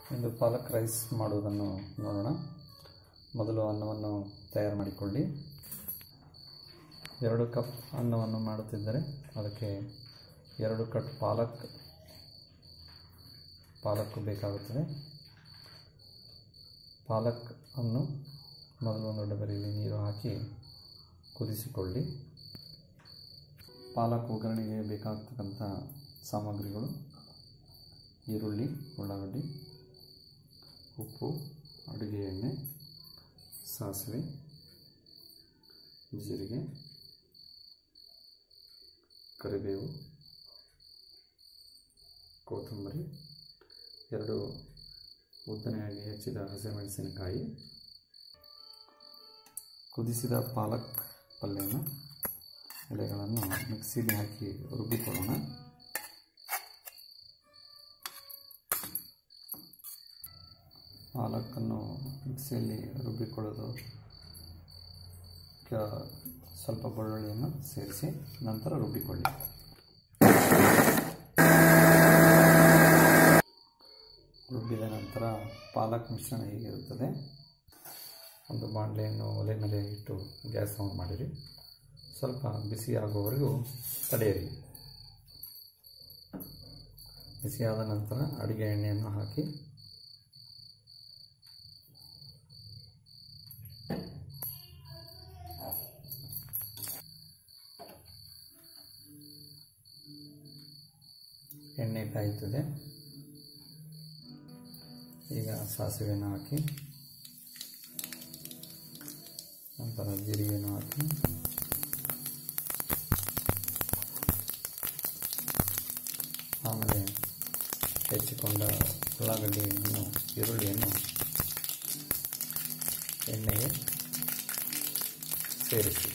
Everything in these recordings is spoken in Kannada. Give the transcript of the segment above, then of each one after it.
ಇಂದು ಪಾಲಕ್ ರೈಸ್ ಮಾಡುವುದನ್ನು ನೋಡೋಣ. ಮೊದಲು ಅನ್ನವನ್ನು ತಯಾರು ಮಾಡಿಕೊಳ್ಳಿ. 2 ಕಪ್ ಅನ್ನವನ್ನು ಮಾಡುತ್ತಿದ್ದರೆ ಅದಕ್ಕೆ 2 ಕಟ್ ಪಾಲಕ್ ಬೇಕಾಗುತ್ತದೆ. ಪಾಲಕ್ ಅನ್ನು ಮೊದಲು ಒಂದು ಡಬರಿಯಲ್ಲಿ ನೀರು ಹಾಕಿ ಕುದಿಸಿಕೊಳ್ಳಿ. ಪಾಲಕ್ ಒಗ್ಗರಣೆಗೆ ಬೇಕಾಗತಕ್ಕಂಥ ಸಾಮಗ್ರಿಗಳು: ಈರುಳ್ಳಿ, ಉಳ್ಳಾಗಡ್ಡಿ, ಉಪ್ಪು, ಅಡುಗೆ ಎಣ್ಣೆ, ಸಾಸಿವೆ, ಜೀರಿಗೆ, ಕರಿಬೇವು, ಕೊತ್ತಂಬರಿ, 2 ಉದ್ದನೆಯಾಗಿ ಹೆಚ್ಚಿದ ಹಸಿಮೆಣಸಿನಕಾಯಿ. ಕುದಿಸಿದ ಪಾಲಕ್ ಪಲ್ಯನ ಎಲೆಗಳನ್ನು ಮಿಕ್ಸಿಗೆ ಹಾಕಿ ರುಬ್ಬಿಕೊಳ್ಳೋಣ. ಪಾಲಕ್ಕನ್ನು ಮಿಕ್ಸಿಯಲ್ಲಿ ರುಬ್ಬಿಕೊಳ್ಳೋದು, ಸ್ವಲ್ಪ ಬೆಳ್ಳುಳ್ಳಿಯನ್ನು ಸೇರಿಸಿ ನಂತರ ರುಬ್ಬಿಕೊಳ್ಳಿ. ರುಬ್ಬಿದ ನಂತರ ಪಾಲಕ್ ಮಿಶ್ರಣ ಹೀಗಿರುತ್ತದೆ. ಒಂದು ಬಾಣಲೆಯನ್ನು ಒಲೆ ಮೇಲೆ ಇಟ್ಟು ಗ್ಯಾಸ್ ಆನ್ ಮಾಡಿರಿ. ಸ್ವಲ್ಪ ಬಿಸಿಯಾಗುವವರೆಗೂ ತಡೆಯಿರಿ. ಬಿಸಿಯಾದ ನಂತರ ಅಡುಗೆ ಎಣ್ಣೆಯನ್ನು ಹಾಕಿ ಎಣ್ಣೆ ಕಾಯುತ್ತದೆ. ಈಗ ಸಾಸಿವೆಯನ್ನು ಹಾಕಿ ನಂತರ ಜೀರಿಗೆಯನ್ನು ಹಾಕಿ ಆಮೇಲೆ ಹೆಚ್ಚಿಕೊಂಡ ಉಳ್ಳಾಗಡ್ಡಿಯನ್ನು, ಈರುಳ್ಳಿಯನ್ನು ಎಣ್ಣೆಗೆ ಸೇರಿಸಿ.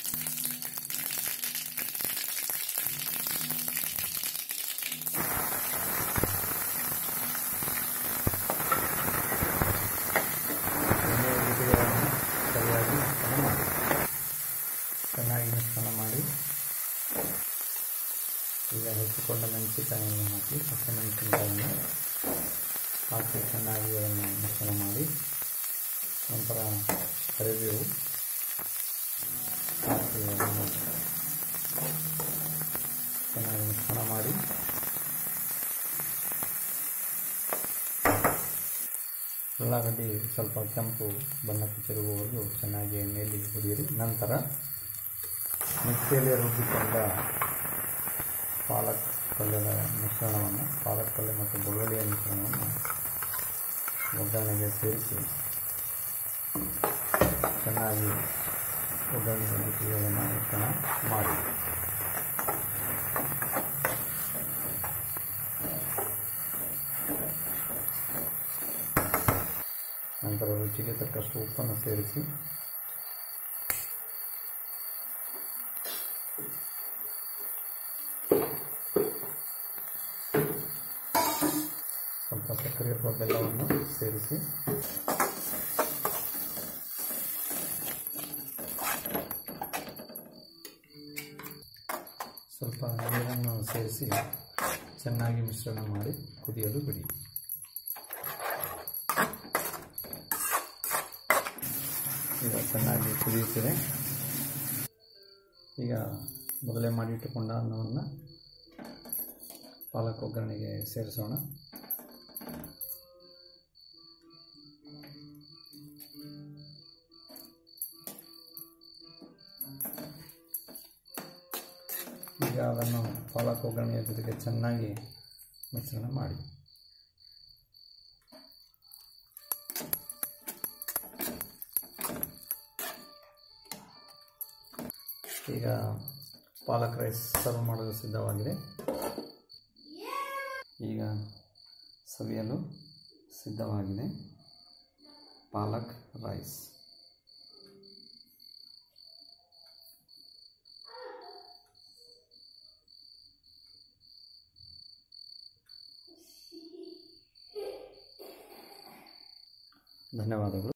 ಚೆನ್ನಾಗಿ ಮಿಶ್ರಣ ಮಾಡಿ ಈಗ ಹೆಚ್ಚಿಕೊಂಡ ಮೆಣಸಿನಕಾಯಿಯನ್ನು ಹಾಕಿ, ಹಸಿಮೆಣಸಿನಕಾಯಿಯನ್ನು ಹಾಕಿ ಚೆನ್ನಾಗಿ ಅದನ್ನು ಮಿಶ್ರಣ ಮಾಡಿ ನಂತರ ಕರಿಬೇವು ಹಾಕಿ ಅದನ್ನು ಚೆನ್ನಾಗಿ ಮಿಶ್ರಣ ಮಾಡಿ ಉಳ್ಳಾಗಡ್ಡಿ ಸ್ವಲ್ಪ ಕೆಂಪು ಬಣ್ಣಕ್ಕೆ ತಿರುಗುವವರೆಗೂ ಚೆನ್ನಾಗಿ ಎಣ್ಣೆಯಲ್ಲಿ ಹುರಿಯಿರಿ. ನಂತರ ಮಿಕ್ಸಿಯಲ್ಲಿ ರುಬ್ಬಿಕೊಂಡ ಪಾಲಕ್ ಪಲ್ಯದ ಮಿಶ್ರಣವನ್ನು, ಪಾಲಕ್ ಪಲ್ಯ ಮತ್ತು ಬೆಳ್ಳುಳ್ಳಿಯ ಮಿಶ್ರಣವನ್ನು ಒಗ್ಗರಣೆಗೆ ಸೇರಿಸಿ ಚೆನ್ನಾಗಿ ಒಗ್ಗರಣೆಯ ಜೊತೆಗೆ ಅದನ್ನು ಮಿಶ್ರಣ ಮಾಡಿ. ನಂತರ ರುಚಿಗೆ ತಕ್ಕಷ್ಟು ಉಪ್ಪನ್ನು ಸೇರಿಸಿ ಸ್ವಲ್ಪ ಸಕ್ಕರೆ ಅಥವಾ ಬೆಲ್ಲವನ್ನು ಸೇರಿಸಿ ಸ್ವಲ್ಪ ನೀರನ್ನು ಸೇರಿಸಿ ಚೆನ್ನಾಗಿ ಮಿಶ್ರಣ ಮಾಡಿ ಕುದಿಯಲು ಬಿಡಿ. ಈಗ ಚೆನ್ನಾಗಿ ಕುದಿಯುತ್ತಿದೆ. ಈಗ ಮೊದಲೇ ಮಾಡಿಟ್ಟುಕೊಂಡ ಅನ್ನವನ್ನು ಪಾಲಕ್ ಒಗ್ಗರಣೆಗೆ ಸೇರಿಸೋಣ. ಈಗ ಅದನ್ನು ಪಾಲಕ್ ಒಗ್ಗರಣೆಯ ಜೊತೆಗೆ ಚೆನ್ನಾಗಿ ಮಿಶ್ರಣ ಮಾಡಿ. ಈಗ ಪಾಲಕ್ ರೈಸ್ ಸರ್ವ್ ಮಾಡಲು ಸಿದ್ಧವಾಗಿದೆ. ಈಗ ಸವಿಯಲು ಸಿದ್ಧವಾಗಿದೆ ಪಾಲಕ್ ರೈಸ್. ಧನ್ಯವಾದಗಳು.